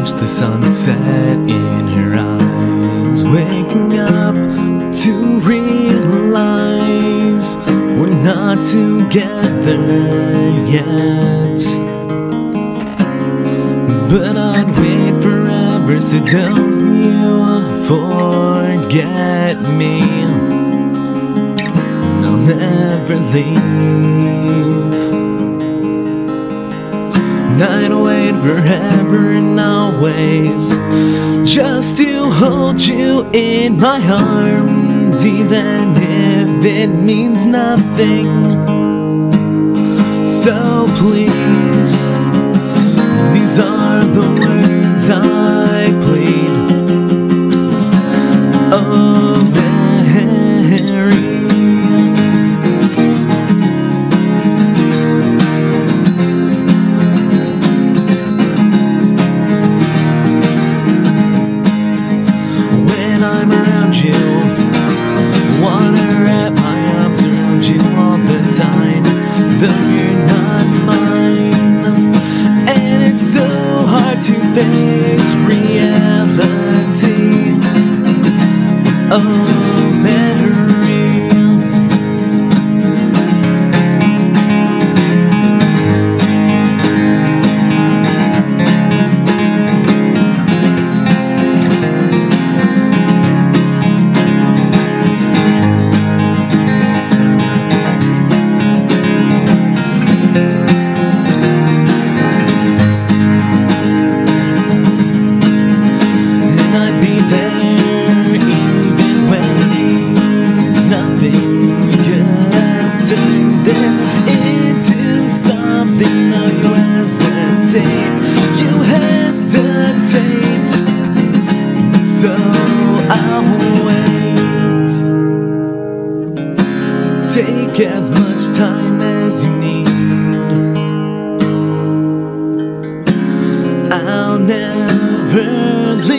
watch the sunset in her eyes, waking up to realize we're not together yet. But I'd wait forever, so don't you forget me. I'll never leave. I'd wait forever and always, just to hold you in my arms, even if it means nothing. So please, these are the words I plead. Oh, Mary, when I'm around you, wanna wrap my arms around you all the time, though you're not mine. And it's so hard to face reality. Oh, Mary, and I'd be there even when there's nothing good. Turn this into something. Though you hesitate, so I'll wait. Take as much time as you need. I'll never leave.